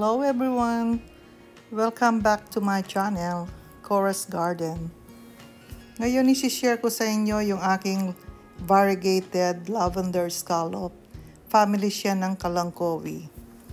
Hello everyone! Welcome back to my channel, Cora's Garden. Ngayon isi-share ko sa inyo yung aking variegated lavender scallop. Family siya ng Kalanchoe.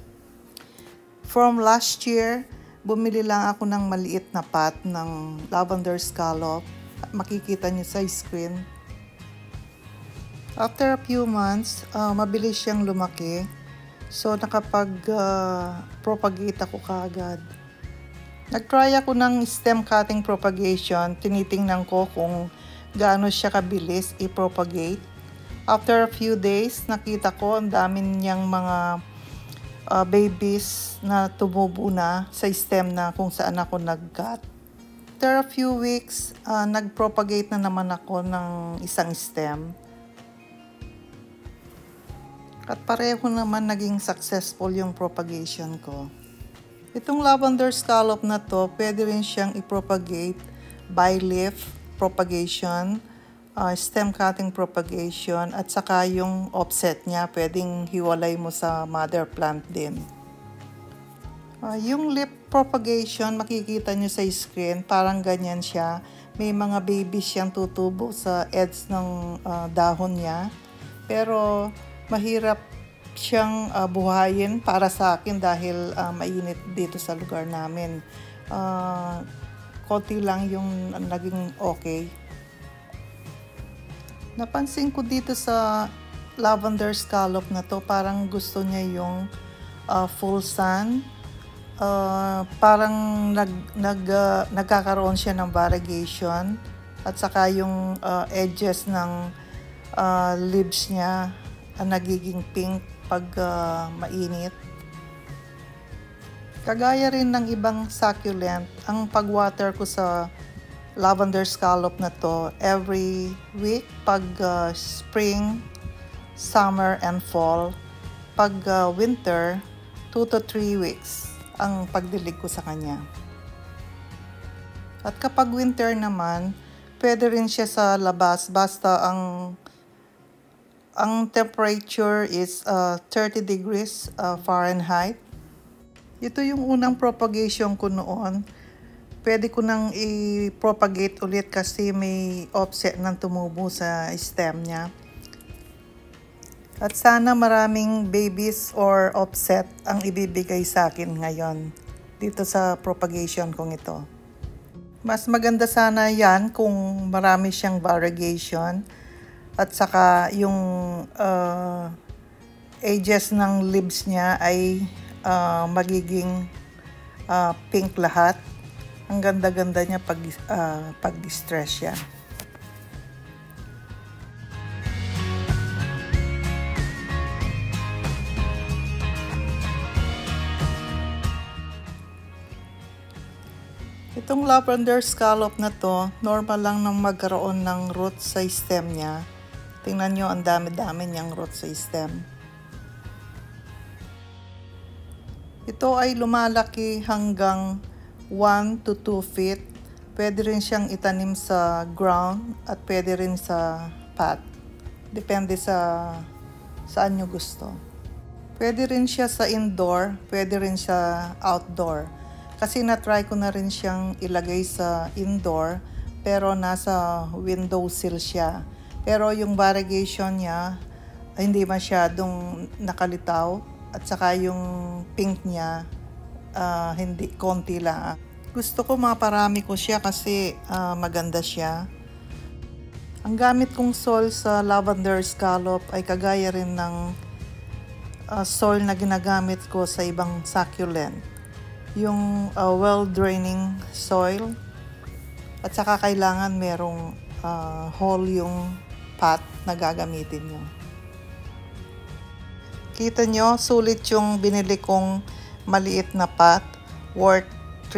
From last year, bumili lang ako ng maliit na pot ng lavender scallop. Makikita niyo sa screen. After a few months, mabilis siyang lumaki. So, nakapag-propagate ako kaagad. Nag-try ako ng stem cutting propagation. Tinitingnan ko kung gaano siya kabilis i-propagate. After a few days, nakita ko ang dami niyang mga babies na tumubo na sa stem na kung saan ako nag-cut. After a few weeks, nag-propagate na naman ako ng isang stem. At pareho naman naging successful yung propagation ko. Itong lavender scallop na to, pwede rin siyang i-propagate by leaf propagation, stem cutting propagation, at saka yung offset niya, pwedeng hiwalay mo sa mother plant din. Yung leaf propagation, makikita nyo sa screen, parang ganyan siya. May mga babies siyang tutubo sa edge ng dahon niya. Pero mahirap siyang buhayin para sa akin dahil mainit dito sa lugar namin. Konti lang yung naging okay. Napansin ko dito sa lavender scallop na to, parang gusto niya yung full sun. Parang nagkakaroon siya ng variegation. At saka yung edges ng leaves niya nagiging pink pag mainit. Kagaya rin ng ibang succulent, ang pag-water ko sa lavender scallop na to every week pag spring, summer, and fall. Pag winter, 2 to 3 weeks ang pagdilig ko sa kanya. At kapag winter naman, pwede rin siya sa labas basta ang temperature is 30 degrees Fahrenheit. Ito yung unang propagation ko noon. Pwede ko nang i-propagate ulit kasi may offset ng tumubo sa stem niya. At sana maraming babies or offset ang ibibigay sa akin ngayon dito sa propagation kong ito. Mas maganda sana yan kung marami siyang variegation. At saka yung edges ng leaves niya ay magiging pink lahat. Ang ganda-ganda niya pag distress siya. Itong lavender scallop na to, normal lang nang magkaroon ng roots sa stem niya. Tingnan nyo, ang dami-dami niyang roots sa stem. Ito ay lumalaki hanggang 1 to 2 feet. Pwede rin siyang itanim sa ground at pwede rin sa pot. Depende sa saan nyo gusto. Pwede rin siya sa indoor, pwede rin siya outdoor. Kasi na-try ko na rin siyang ilagay sa indoor, pero nasa windowsill siya. Pero yung variegation niya, hindi masyadong nakalitaw. At saka yung pink niya, hindi, konti lang. Gusto ko maparami ko siya kasi maganda siya. Ang gamit kong soil sa lavender scallop ay kagaya rin ng soil na ginagamit ko sa ibang succulent. Yung well-draining soil. At saka kailangan merong hole yung pot na gagamitin nyo. Kita nyo, sulit yung binili kong maliit na pot, worth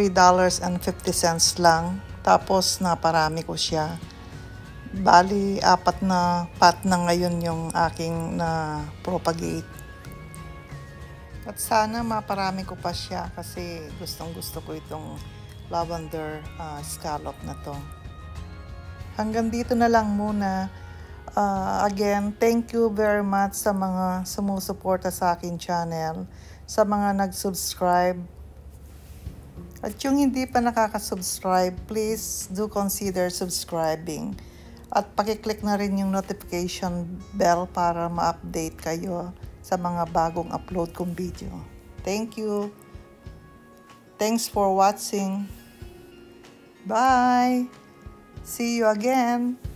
$3.50 lang. Tapos naparami ko siya. Bali, 4 na pot na ngayon yung aking na propagate. At sana maparami ko pa siya kasi gustong-gusto ko itong lavender scallop na to. Hanggang dito na lang muna. Again, thank you very much sa mga sumusuporta sa akin channel. sa mga nag-subscribe. At yung hindi pa nakaka-subscribe, please do consider subscribing. At pakiclick na rin yung notification bell para ma-update kayo sa mga bagong upload kong video. Thank you. Thanks for watching. Bye. See you again.